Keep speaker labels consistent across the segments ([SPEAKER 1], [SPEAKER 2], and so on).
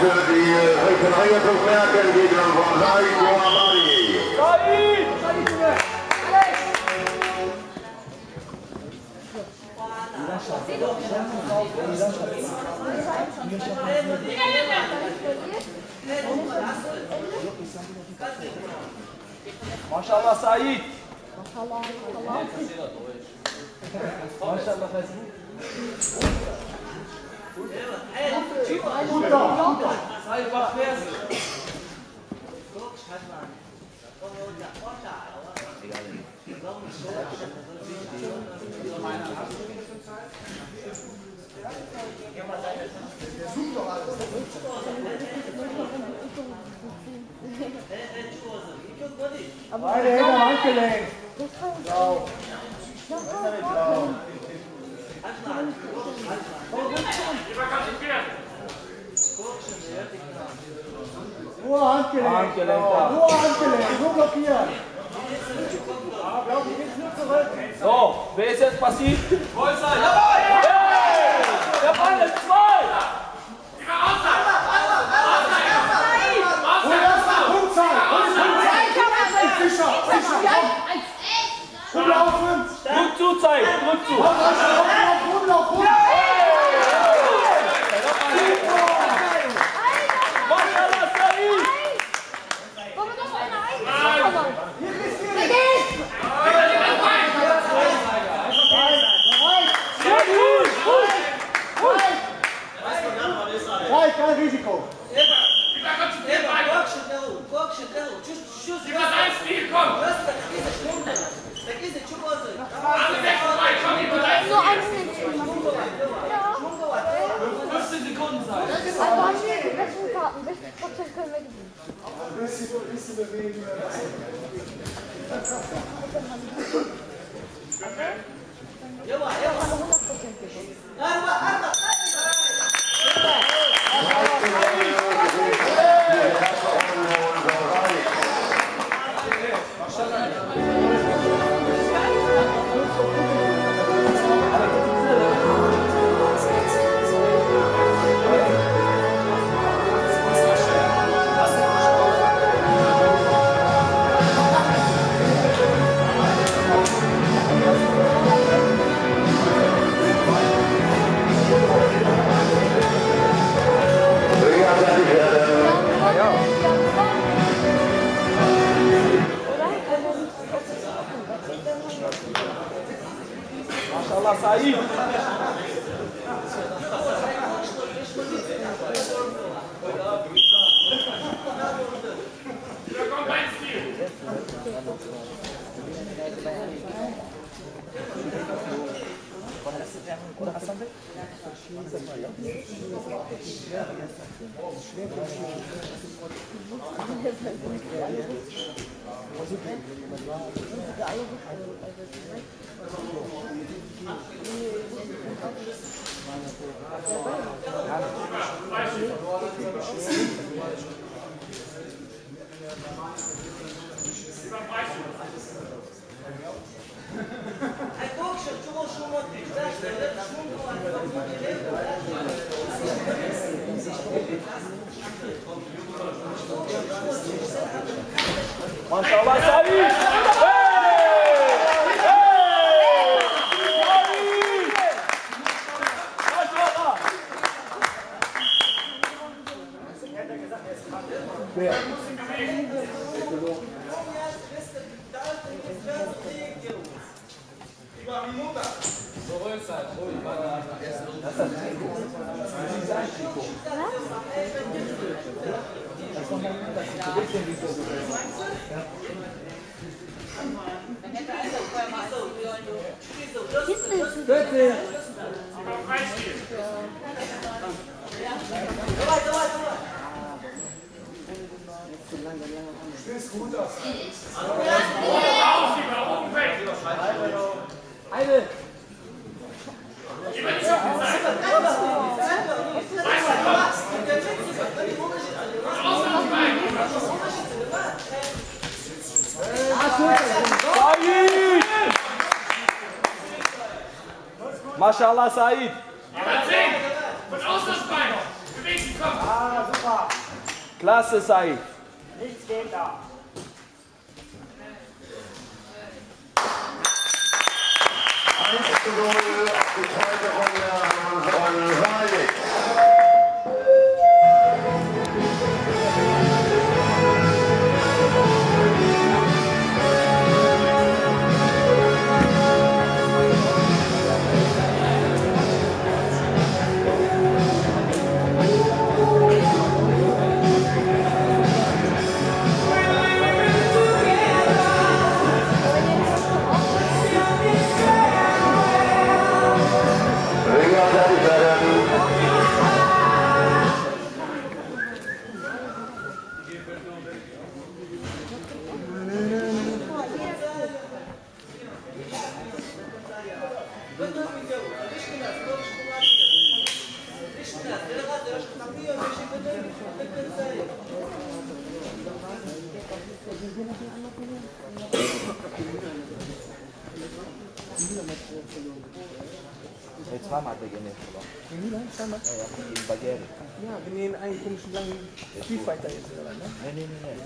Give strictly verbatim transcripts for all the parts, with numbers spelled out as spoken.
[SPEAKER 1] für die Ringe gegen von Said Mohammadi.
[SPEAKER 2] Maşallah Said.
[SPEAKER 3] Maşallah.
[SPEAKER 2] Maşallah Said. Said bak neresi?
[SPEAKER 4] Beide Hände Handgelenk. Blau. Nur Handgelenk.
[SPEAKER 2] Handgelenk.
[SPEAKER 4] Nur Handgelenk. Nur blockieren.
[SPEAKER 2] So, wer ist jetzt passiv? Wolzer, jawohl! Hey! Der Ball ist zwei!
[SPEAKER 4] Rumlaufen!
[SPEAKER 2] Drück zu, Zeit! Drück zu!
[SPEAKER 4] Rumlaufen!
[SPEAKER 2] Maschallah, Said!
[SPEAKER 3] Wollen wir noch eine Eins?
[SPEAKER 2] Sehr gut! Gut!
[SPEAKER 4] Nein, kein Risiko!
[SPEAKER 3] Nur eins nicht.
[SPEAKER 2] fünfzehn Sekunden Zeit.
[SPEAKER 3] Also haben wir die besten Karten. sechzig Prozent können wir gewinnen.
[SPEAKER 4] Ein bisschen, ein bisschen bewegen.
[SPEAKER 3] hundert Prozent gewinnen.
[SPEAKER 2] Maşallah Said! Maşallah Said! Hey! Hey! Maşallah!
[SPEAKER 4] Wer?
[SPEAKER 2] So ruhig sein, ruhig. Das ist ein Trikot. Das ist ein Trikot. Das ist nochmal ein bisschen wie so.
[SPEAKER 4] vierzig! Du stehst gut aus.
[SPEAKER 2] Eine! Maşallah Said!
[SPEAKER 5] Von außen das Bein! Beweg den Kopf!
[SPEAKER 2] Klasse, Said.
[SPEAKER 5] Nichts geht da.
[SPEAKER 1] eins zu null, die zweite Runde von Seidig.
[SPEAKER 2] Jetzt war mal beginnen, oder?
[SPEAKER 4] Milan, zweimal?
[SPEAKER 2] Ja, ja, gegen Bagheera.
[SPEAKER 4] Ja, wenn ihr einen komischen langen Spielfighter jetzt, oder? Ne?
[SPEAKER 2] Nein, nein, nein.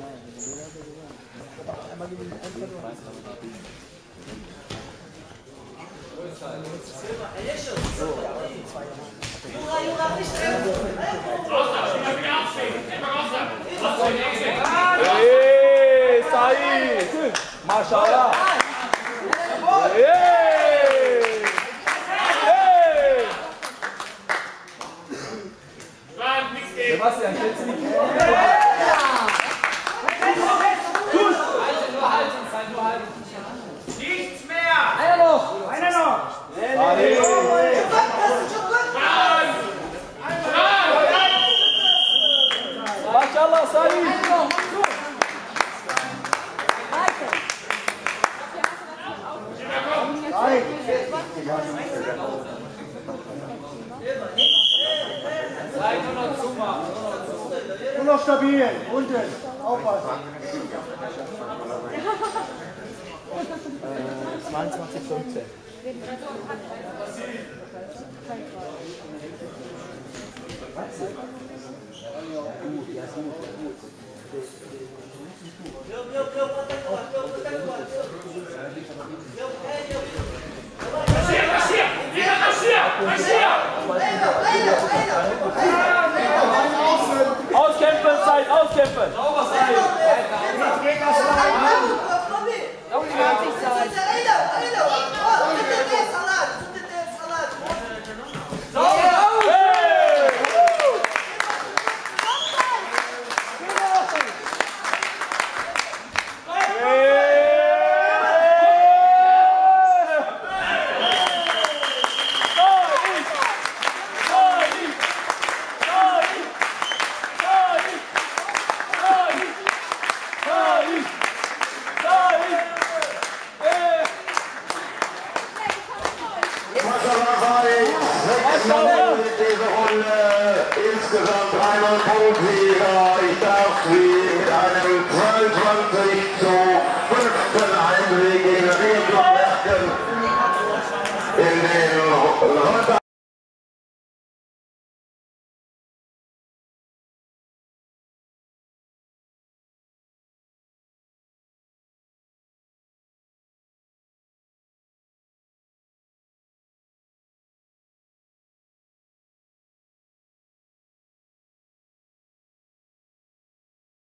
[SPEAKER 4] Einmal gegen einen verloren.
[SPEAKER 2] Hey, Said! Mashallah! Hey! Hey! Sebastian, stellst du nicht vor? Gut! Nur halten, Zeit, nur halten.
[SPEAKER 5] Nichts mehr!
[SPEAKER 2] Einer noch!
[SPEAKER 5] Einer noch!
[SPEAKER 2] Said! Mashallah, Said! Said, nur noch zumachen.
[SPEAKER 4] Nur noch stabil, unten, aufpassen.
[SPEAKER 2] zweiundzwanzig fünfzehn. Auskämpfen, Zeit, auskämpfen! Sauber sein!
[SPEAKER 5] Geht das rein?
[SPEAKER 1] Diese Runde insgesamt dreimal Punktliga. Ich darf Sie mit einem zweiundzwanzig zu fünfzehn Heimsieg gegen Riedberg in den